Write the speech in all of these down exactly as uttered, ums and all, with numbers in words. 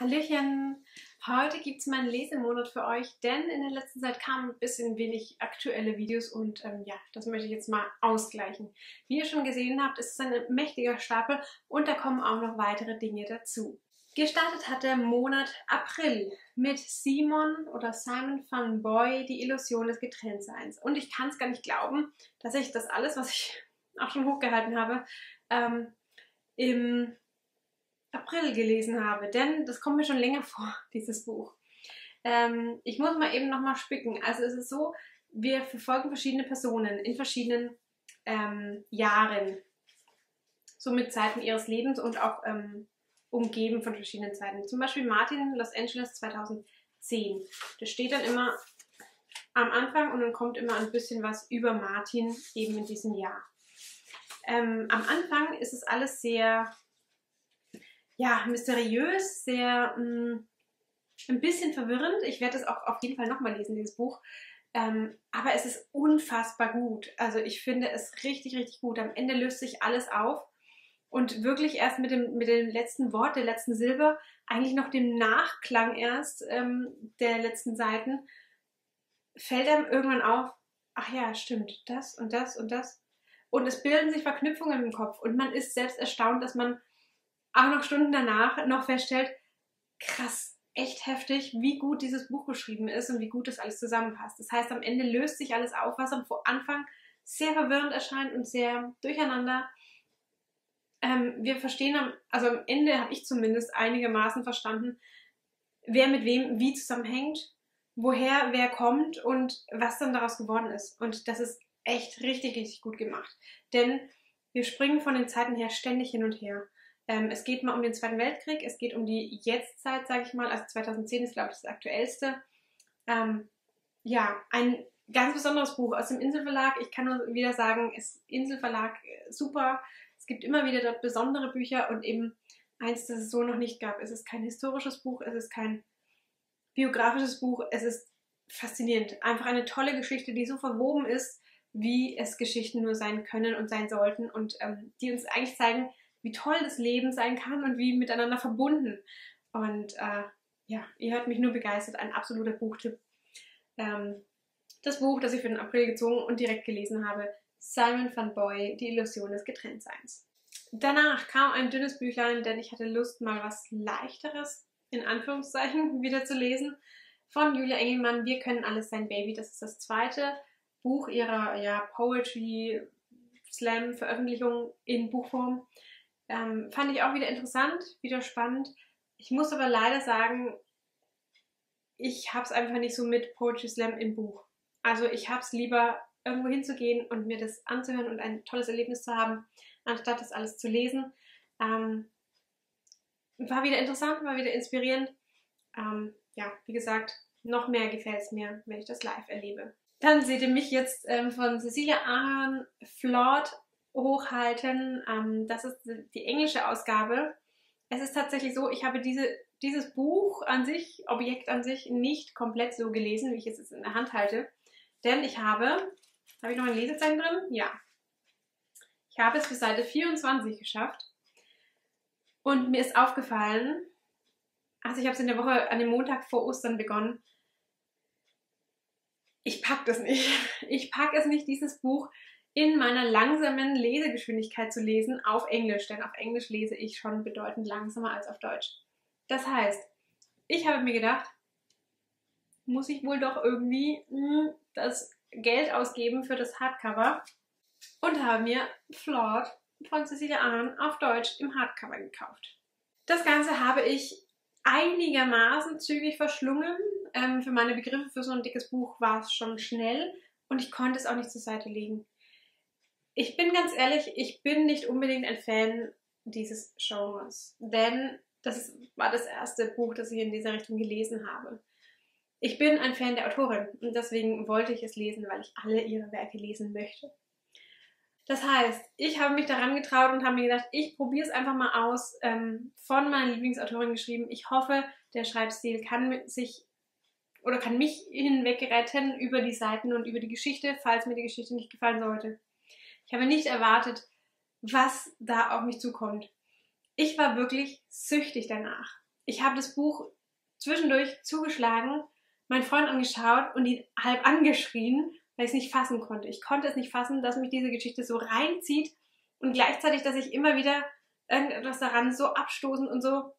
Hallöchen! Heute gibt es meinen Lesemonat für euch, denn in der letzten Zeit kamen ein bisschen wenig aktuelle Videos und ähm, ja, das möchte ich jetzt mal ausgleichen. Wie ihr schon gesehen habt, ist es ein mächtiger Stapel und da kommen auch noch weitere Dinge dazu. Gestartet hat der Monat April mit Simon oder Simon van Boy, die Illusion des Getrenntseins. Und ich kann es gar nicht glauben, dass ich das alles, was ich auch schon hochgehalten habe, ähm, im April gelesen habe, denn das kommt mir schon länger vor, dieses Buch. Ähm, ich muss mal eben nochmal spicken. Also es ist so, wir verfolgen verschiedene Personen in verschiedenen ähm, Jahren, so mit Zeiten ihres Lebens und auch ähm, umgeben von verschiedenen Zeiten. Zum Beispiel Martin, Los Angeles zweitausendzehn. Das steht dann immer am Anfang und dann kommt immer ein bisschen was über Martin eben in diesem Jahr. Ähm, am Anfang ist es alles sehr ja, mysteriös, sehr mh, ein bisschen verwirrend. Ich werde es auch auf jeden Fall nochmal lesen, dieses Buch. Ähm, aber es ist unfassbar gut. Also ich finde es richtig, richtig gut. Am Ende löst sich alles auf und wirklich erst mit dem, mit dem letzten Wort, der letzten Silbe, eigentlich noch dem Nachklang erst ähm, der letzten Seiten, fällt einem irgendwann auf, ach ja, stimmt, das und das und das. Und es bilden sich Verknüpfungen im Kopf und man ist selbst erstaunt, dass man auch noch Stunden danach noch feststellt, krass, echt heftig, wie gut dieses Buch geschrieben ist und wie gut das alles zusammenpasst. Das heißt, am Ende löst sich alles auf, was am Anfang sehr verwirrend erscheint und sehr durcheinander. Ähm, wir verstehen, am, also am Ende habe ich zumindest einigermaßen verstanden, wer mit wem wie zusammenhängt, woher wer kommt und was dann daraus geworden ist. Und das ist echt richtig, richtig gut gemacht. Denn wir springen von den Zeiten her ständig hin und her. Ähm, es geht mal um den Zweiten Weltkrieg, es geht um die Jetztzeit, sage ich mal, also zweitausendzehn ist, glaube ich, das aktuellste. Ähm, ja, ein ganz besonderes Buch aus dem Inselverlag. Ich kann nur wieder sagen, ist Inselverlag super. Es gibt immer wieder dort besondere Bücher und eben eins, das es so noch nicht gab. Es ist kein historisches Buch, es ist kein biografisches Buch, es ist faszinierend. Einfach eine tolle Geschichte, die so verwoben ist, wie es Geschichten nur sein können und sein sollten und ähm, die uns eigentlich zeigen, wie toll das Leben sein kann und wie miteinander verbunden. Und äh, ja, ihr hört mich nur begeistert, ein absoluter Buchtipp. Ähm, das Buch, das ich für den April gezogen und direkt gelesen habe, Simon van Boy, die Illusion des Getrenntseins. Danach kam ein dünnes Büchlein, denn ich hatte Lust, mal was Leichteres, in Anführungszeichen, wieder zu lesen, von Julia Engelmann, Wir können alles sein, Baby. Das ist das zweite Buch ihrer ja, Poetry Slam Veröffentlichung in Buchform. Ähm, fand ich auch wieder interessant, wieder spannend. Ich muss aber leider sagen, ich habe es einfach nicht so mit Poetry Slam im Buch. Also ich habe es lieber, irgendwo hinzugehen und mir das anzuhören und ein tolles Erlebnis zu haben, anstatt das alles zu lesen. Ähm, war wieder interessant, war wieder inspirierend. Ähm, ja, wie gesagt, noch mehr gefällt es mir, wenn ich das live erlebe. Dann seht ihr mich jetzt ähm, von Cecilia Ahern Flawed hochhalten. Ähm, das ist die englische Ausgabe. Es ist tatsächlich so, ich habe diese, dieses Buch an sich, Objekt an sich, nicht komplett so gelesen, wie ich es jetzt in der Hand halte. Denn ich habe, habe ich noch ein Lesezeichen drin? Ja. Ich habe es bis Seite vierundzwanzig geschafft. Und mir ist aufgefallen, also ich habe es in der Woche an dem Montag vor Ostern begonnen, ich packe das nicht. Ich packe es nicht, dieses Buch in meiner langsamen Lesegeschwindigkeit zu lesen auf Englisch, denn auf Englisch lese ich schon bedeutend langsamer als auf Deutsch. Das heißt, ich habe mir gedacht, muss ich wohl doch irgendwie mh, das Geld ausgeben für das Hardcover und habe mir Flawed von Cecilia Ahern auf Deutsch im Hardcover gekauft. Das Ganze habe ich einigermaßen zügig verschlungen. Ähm, für meine Begriffe für so ein dickes Buch war es schon schnell und ich konnte es auch nicht zur Seite legen. Ich bin ganz ehrlich, ich bin nicht unbedingt ein Fan dieses Genres, denn das war das erste Buch, das ich in dieser Richtung gelesen habe. Ich bin ein Fan der Autorin und deswegen wollte ich es lesen, weil ich alle ihre Werke lesen möchte. Das heißt, ich habe mich daran getraut und habe mir gedacht, ich probiere es einfach mal aus, ähm, von meiner Lieblingsautorin geschrieben. Ich hoffe, der Schreibstil kann sich oder kann mich hinweg retten über die Seiten und über die Geschichte, falls mir die Geschichte nicht gefallen sollte. Ich habe nicht erwartet, was da auf mich zukommt. Ich war wirklich süchtig danach. ich habe das Buch zwischendurch zugeschlagen, meinen Freund angeschaut und ihn halb angeschrien, weil ich es nicht fassen konnte. Ich konnte es nicht fassen, dass mich diese Geschichte so reinzieht und gleichzeitig, dass ich immer wieder irgendetwas daran so abstoßend und so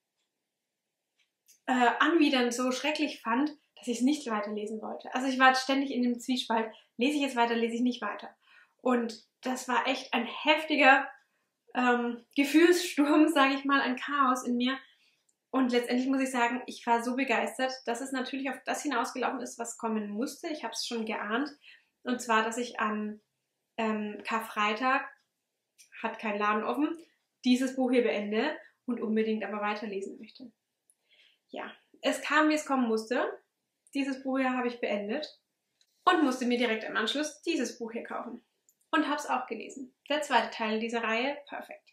äh, anwidernd, so schrecklich fand, dass ich es nicht weiterlesen wollte. Also ich war ständig in dem Zwiespalt, lese ich jetzt weiter, lese ich nicht weiter. Und das war echt ein heftiger ähm, Gefühlssturm, sage ich mal, ein Chaos in mir. Und letztendlich muss ich sagen, ich war so begeistert, dass es natürlich auf das hinausgelaufen ist, was kommen musste. Ich habe es schon geahnt. Und zwar, dass ich an ähm, Karfreitag, hat kein Laden offen, dieses Buch hier beende und unbedingt aber weiterlesen möchte. Ja, es kam, wie es kommen musste. Dieses Buch hier habe ich beendet und musste mir direkt im Anschluss dieses Buch hier kaufen. Und habe es auch gelesen. Der zweite Teil dieser Reihe, perfekt.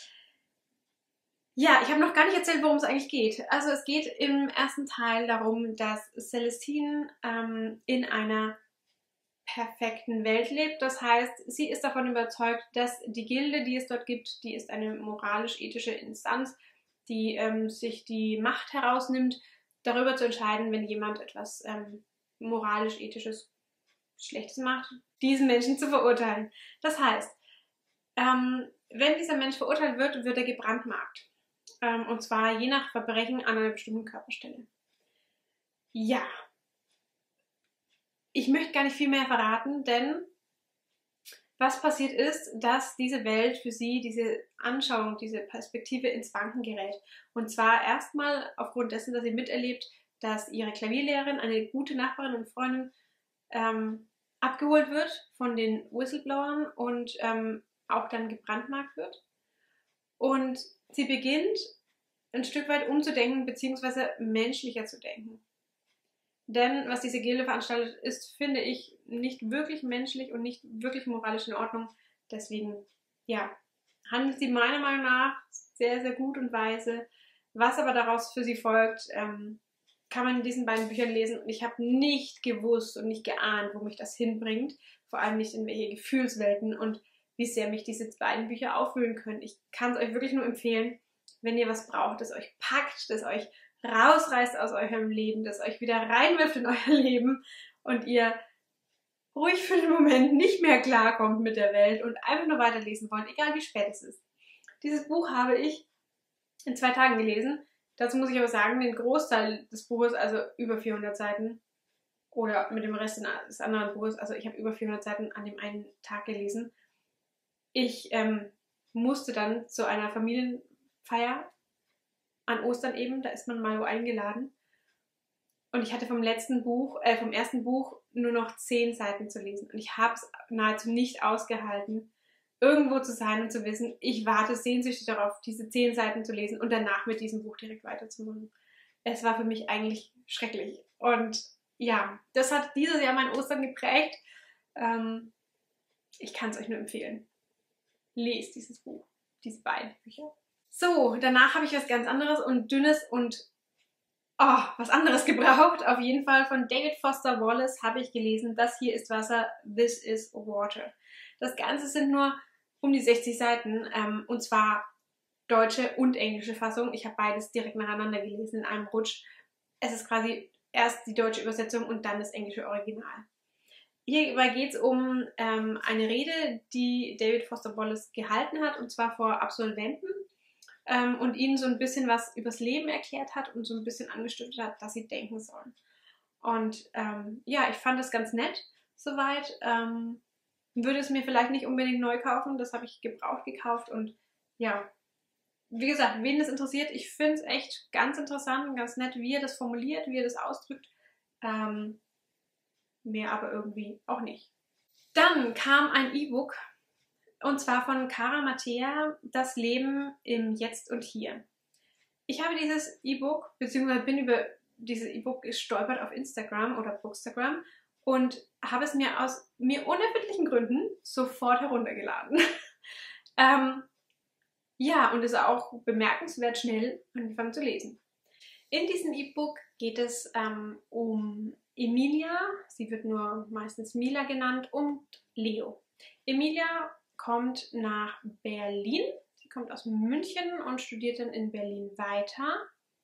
Ja, ich habe noch gar nicht erzählt, worum es eigentlich geht. Also es geht im ersten Teil darum, dass Celestine ähm, in einer perfekten Welt lebt. Das heißt, sie ist davon überzeugt, dass die Gilde, die es dort gibt, die ist eine moralisch-ethische Instanz, die ähm, sich die Macht herausnimmt, darüber zu entscheiden, wenn jemand etwas ähm, moralisch-ethisches Schlechtes macht, diesen Menschen zu verurteilen. Das heißt, ähm, wenn dieser Mensch verurteilt wird, wird er gebrandmarkt. Ähm, und zwar je nach Verbrechen an einer bestimmten Körperstelle. Ja. Ich möchte gar nicht viel mehr verraten, denn was passiert ist, dass diese Welt für sie, diese Anschauung, diese Perspektive ins Wanken gerät. Und zwar erstmal aufgrund dessen, dass sie miterlebt, dass ihre Klavierlehrerin, eine gute Nachbarin und Freundin, ähm, abgeholt wird von den Whistleblowern und ähm, auch dann gebrandmarkt wird. Und sie beginnt ein Stück weit umzudenken, beziehungsweise menschlicher zu denken. Denn was diese Gilde veranstaltet, ist, finde ich, nicht wirklich menschlich und nicht wirklich moralisch in Ordnung. Deswegen, ja, handelt sie meiner Meinung nach sehr, sehr gut und weise. Was aber daraus für sie folgt, ähm, kann man in diesen beiden Büchern lesen. Und ich habe nicht gewusst und nicht geahnt, wo mich das hinbringt. Vor allem nicht in welche Gefühlswelten und wie sehr mich diese beiden Bücher aufwühlen können. Ich kann es euch wirklich nur empfehlen, wenn ihr was braucht, das euch packt, das euch rausreißt aus eurem Leben, das euch wieder reinwirft in euer Leben und ihr ruhig für den Moment nicht mehr klarkommt mit der Welt und einfach nur weiterlesen wollt, egal wie spät es ist. Dieses Buch habe ich in zwei Tagen gelesen. Dazu muss ich aber sagen, den Großteil des Buches, also über vierhundert Seiten, oder mit dem Rest des anderen Buches, also ich habe über vierhundert Seiten an dem einen Tag gelesen. Ich ähm, musste dann zu einer Familienfeier an Ostern eben, da ist man mal wo eingeladen. Und ich hatte vom letzten Buch, äh, vom ersten Buch nur noch zehn Seiten zu lesen. Und ich habe es nahezu nicht ausgehalten, irgendwo zu sein und zu wissen, ich warte sehnsüchtig darauf, diese zehn Seiten zu lesen und danach mit diesem Buch direkt weiterzumachen. Es war für mich eigentlich schrecklich. Und ja, das hat dieses Jahr mein Ostern geprägt. Ähm, ich kann es euch nur empfehlen. Lest dieses Buch, diese beiden Bücher. So, danach habe ich was ganz anderes und Dünnes und oh, was anderes gebraucht. Auf jeden Fall von David Foster Wallace habe ich gelesen, das hier ist Wasser, this is water. Das Ganze sind nur um die sechzig Seiten ähm, und zwar deutsche und englische Fassung. Ich habe beides direkt nacheinander gelesen in einem Rutsch. Es ist quasi erst die deutsche Übersetzung und dann das englische Original. Hierbei geht es um ähm, eine Rede, die David Foster Wallace gehalten hat, und zwar vor Absolventen. Ähm, und ihnen so ein bisschen was übers Leben erklärt hat und so ein bisschen angestiftet hat, dass sie denken sollen. Und ähm, ja, ich fand das ganz nett soweit. Ähm, würde es mir vielleicht nicht unbedingt neu kaufen, das habe ich gebraucht gekauft und ja, wie gesagt, wen das interessiert, ich finde es echt ganz interessant und ganz nett, wie er das formuliert, wie er das ausdrückt. Ähm, mehr aber irgendwie auch nicht. Dann kam ein E-Book. Und zwar von Cara Mattea, Das Leben im Jetzt und Hier. Ich habe dieses E-Book, beziehungsweise bin über dieses E-Book gestolpert auf Instagram oder Bookstagram und habe es mir aus mir unerfindlichen Gründen sofort heruntergeladen. ähm, ja, und ist auch bemerkenswert schnell angefangen zu lesen. In diesem E-Book geht es ähm, um Emilia, sie wird nur meistens Mila genannt, und Leo. Emilia kommt nach Berlin. Sie kommt aus München und studiert dann in Berlin weiter.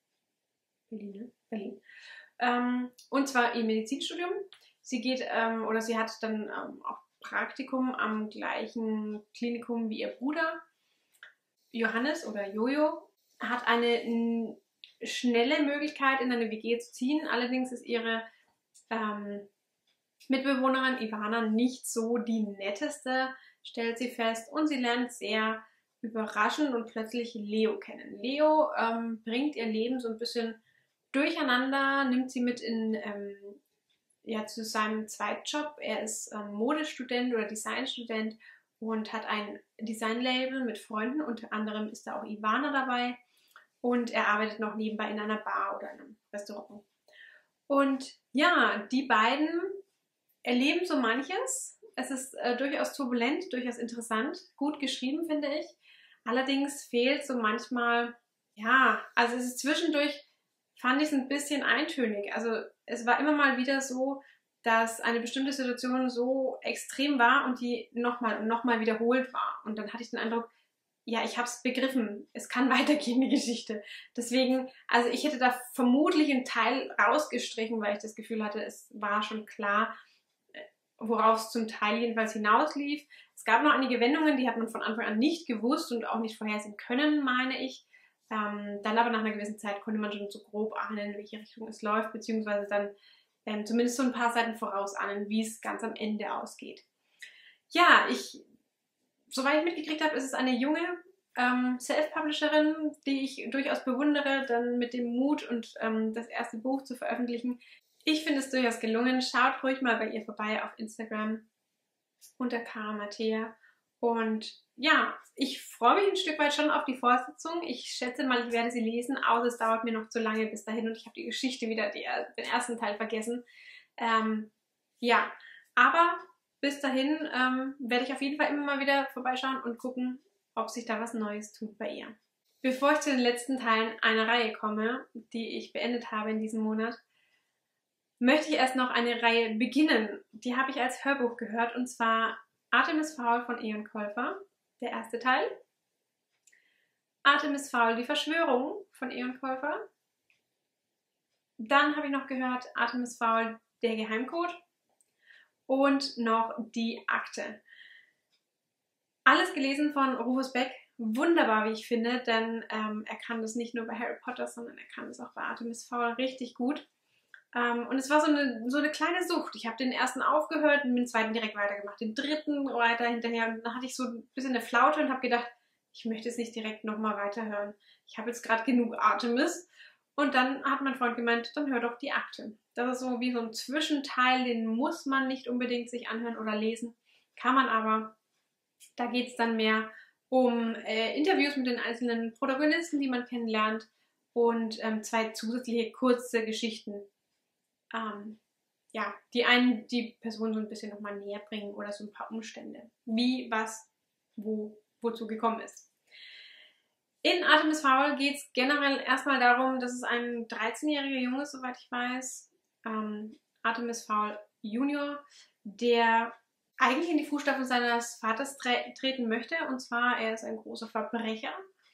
Berlin, ne? Berlin. Ähm, und zwar ihr Medizinstudium. Sie geht, ähm, oder sie hat dann ähm, auch Praktikum am gleichen Klinikum wie ihr Bruder. Johannes oder Jojo hat eine n, schnelle Möglichkeit, in eine W G zu ziehen. Allerdings ist ihre ähm, Mitbewohnerin Ivana nicht so die netteste, stellt sie fest. Und sie lernt sehr überraschend und plötzlich Leo kennen. Leo ähm, bringt ihr Leben so ein bisschen durcheinander, nimmt sie mit in ähm, ja, zu seinem Zweitjob. Er ist ähm, Modestudent oder Designstudent und hat ein Designlabel mit Freunden. Unter anderem ist da auch Ivana dabei. Und er arbeitet noch nebenbei in einer Bar oder in einem Restaurant. Und ja, die beiden erleben so manches. Es ist äh, durchaus turbulent, durchaus interessant, gut geschrieben, finde ich. Allerdings fehlt so manchmal, ja, also es ist zwischendurch, fand ich es ein bisschen eintönig. Also es war immer mal wieder so, dass eine bestimmte Situation so extrem war und die nochmal und nochmal wiederholt war. Und dann hatte ich den Eindruck, ja, ich habe es begriffen. Es kann weitergehen, die Geschichte. Deswegen, also ich hätte da vermutlich einen Teil rausgestrichen, weil ich das Gefühl hatte, es war schon klar, worauf es zum Teil jedenfalls hinauslief. Es gab noch einige Wendungen, die hat man von Anfang an nicht gewusst und auch nicht vorhersehen können, meine ich. Ähm, dann aber nach einer gewissen Zeit konnte man schon so grob ahnen, in welche Richtung es läuft, beziehungsweise dann ähm, zumindest so ein paar Seiten vorausahnen, wie es ganz am Ende ausgeht. Ja, ich, soweit ich mitgekriegt habe, ist es eine junge ähm, Self-Publisherin, die ich durchaus bewundere, dann mit dem Mut und ähm, das erste Buch zu veröffentlichen. Ich finde es durchaus gelungen. Schaut ruhig mal bei ihr vorbei auf Instagram unter Cara Mattea. Und ja, ich freue mich ein Stück weit schon auf die Fortsetzung. Ich schätze mal, ich werde sie lesen, außer es dauert mir noch zu lange bis dahin und ich habe die Geschichte wieder, die, den ersten Teil vergessen. Ähm, ja, aber bis dahin ähm, werde ich auf jeden Fall immer mal wieder vorbeischauen und gucken, ob sich da was Neues tut bei ihr. Bevor ich zu den letzten Teilen einer Reihe komme, die ich beendet habe in diesem Monat, möchte ich erst noch eine Reihe beginnen. Die habe ich als Hörbuch gehört und zwar Artemis Fowl von Eon Colfer, der erste Teil. Artemis Fowl, die Verschwörung von Eon Colfer. Dann habe ich noch gehört Artemis Fowl, der Geheimcode und noch die Akte. Alles gelesen von Rufus Beck. Wunderbar, wie ich finde, denn ähm, er kann das nicht nur bei Harry Potter, sondern er kann das auch bei Artemis Fowl richtig gut. Um, und es war so eine, so eine kleine Sucht. Ich habe den ersten aufgehört und den zweiten direkt weitergemacht, den dritten weiter hinterher. Und dann hatte ich so ein bisschen eine Flaute und habe gedacht, ich möchte es nicht direkt nochmal weiterhören. Ich habe jetzt gerade genug Artemis. Und dann hat mein Freund gemeint, dann hör doch die Akte. Das ist so wie so ein Zwischenteil, den muss man nicht unbedingt sich anhören oder lesen. Kann man aber. Da geht es dann mehr um äh, Interviews mit den einzelnen Protagonisten, die man kennenlernt. Und ähm, zwei zusätzliche kurze Geschichten. Ähm, ja, die einen die Person so ein bisschen nochmal näher bringen oder so ein paar Umstände, wie, was, wo, wozu gekommen ist. In Artemis Fowl geht es generell erstmal darum, dass es ein dreizehnjähriger Junge ist, soweit ich weiß, ähm, Artemis Fowl Junior, der eigentlich in die Fußstapfen seines Vaters tre- treten möchte, und zwar er ist ein großer Verbrecher.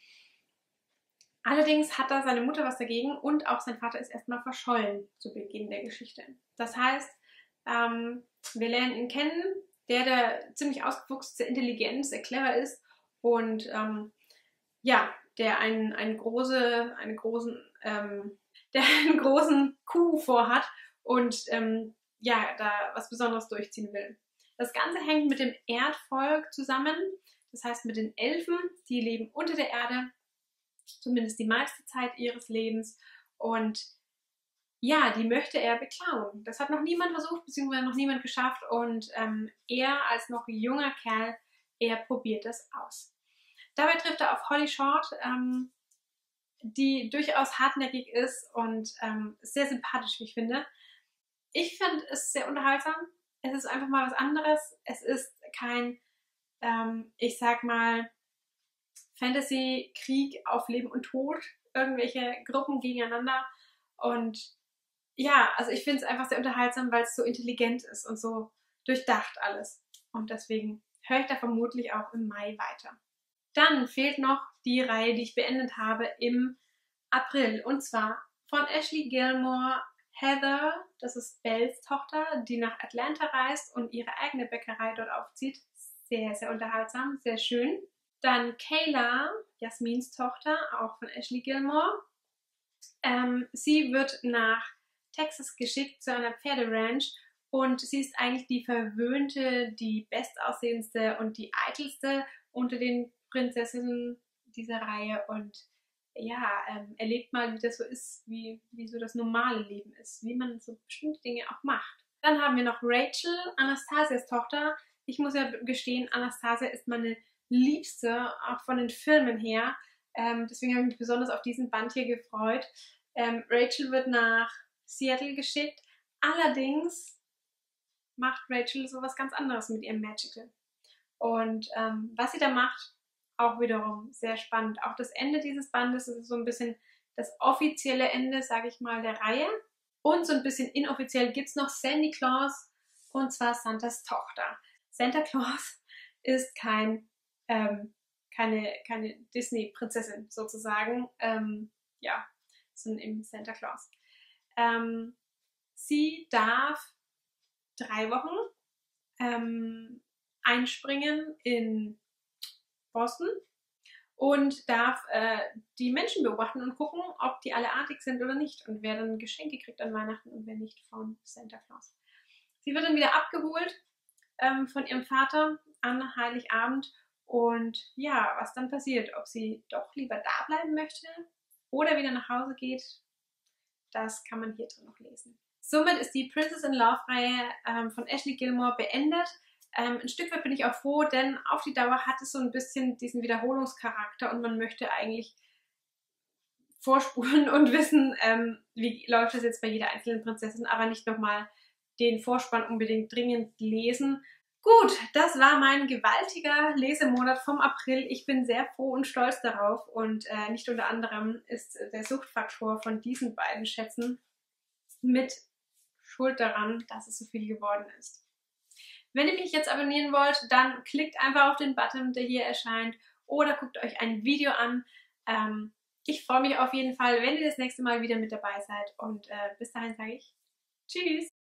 Allerdings hat da seine Mutter was dagegen und auch sein Vater ist erstmal verschollen zu Beginn der Geschichte. Das heißt, ähm, wir lernen ihn kennen, der, der ziemlich ausgefuchst, sehr intelligent, sehr clever ist und ähm, ja, der einen, einen, große, einen großen, ähm, der einen großen Coup vorhat und ähm, ja, da was Besonderes durchziehen will. Das Ganze hängt mit dem Erdvolk zusammen, das heißt mit den Elfen, die leben unter der Erde, zumindest die meiste Zeit ihres Lebens. Und ja, die möchte er beklauen. Das hat noch niemand versucht, beziehungsweise noch niemand geschafft. Und ähm, er als noch junger Kerl, er probiert es aus. Dabei trifft er auf Holly Short, ähm, die durchaus hartnäckig ist und ähm, sehr sympathisch, wie ich finde. Ich finde es sehr unterhaltsam. Es ist einfach mal was anderes. Es ist kein, ähm, ich sag mal, Fantasy, Krieg auf Leben und Tod, irgendwelche Gruppen gegeneinander. Und ja, also ich finde es einfach sehr unterhaltsam, weil es so intelligent ist und so durchdacht alles. Und deswegen höre ich da vermutlich auch im Mai weiter. Dann fehlt noch die Reihe, die ich beendet habe im April, und zwar Von Ashley Gilmore Heather, das ist Bells Tochter, die nach Atlanta reist und ihre eigene Bäckerei dort aufzieht. Sehr, sehr unterhaltsam, sehr schön. Dann Kayla, Jasmins Tochter, auch von Ashley Gilmore. Ähm, sie wird nach Texas geschickt zu einer Pferderanch und sie ist eigentlich die verwöhnte, die bestaussehendste und die eitelste unter den Prinzessinnen dieser Reihe und ja, ähm, erlebt mal, wie das so ist, wie, wie so das normale Leben ist, wie man so bestimmte Dinge auch macht. Dann haben wir noch Rachel, Anastasias Tochter. Ich muss ja gestehen, Anastasia ist meine Liebste, auch von den Filmen her. Ähm, deswegen habe ich mich besonders auf diesen Band hier gefreut. Ähm, Rachel wird nach Seattle geschickt. Allerdings macht Rachel sowas ganz anderes mit ihrem Magical. Und ähm, was sie da macht, auch wiederum sehr spannend. Auch das Ende dieses Bandes ist so ein bisschen das offizielle Ende, sage ich mal, der Reihe. Und so ein bisschen inoffiziell gibt es noch Sandy Claus, und zwar Santas Tochter. Santa Claus ist kein, ähm, keine, keine Disney-Prinzessin sozusagen. Ähm, ja, sondern eben Santa Claus. Ähm, sie darf drei Wochen ähm, einspringen in Boston und darf äh, die Menschen beobachten und gucken, ob die alle artig sind oder nicht und wer dann Geschenke kriegt an Weihnachten und wer nicht von Santa Claus. Sie wird dann wieder abgeholt ähm, von ihrem Vater an Heiligabend und ja, was dann passiert, ob sie doch lieber da bleiben möchte oder wieder nach Hause geht, das kann man hier drin noch lesen. Somit ist die Princess in Love-Reihe ähm, von Ashley Gilmore beendet. Ähm, ein Stück weit bin ich auch froh, denn auf die Dauer hat es so ein bisschen diesen Wiederholungscharakter und man möchte eigentlich vorspulen und wissen, ähm, wie läuft das jetzt bei jeder einzelnen Prinzessin, aber nicht nochmal den Vorspann unbedingt dringend lesen. Gut, das war mein gewaltiger Lesemonat vom April. Ich bin sehr froh und stolz darauf und äh, nicht unter anderem ist der Suchtfaktor von diesen beiden Schätzen mit schuld daran, dass es so viel geworden ist. Wenn ihr mich jetzt abonnieren wollt, dann klickt einfach auf den Button, der hier erscheint, oder guckt euch ein Video an. Ähm, ich freue mich auf jeden Fall, wenn ihr das nächste Mal wieder mit dabei seid und äh, bis dahin sage ich Tschüss!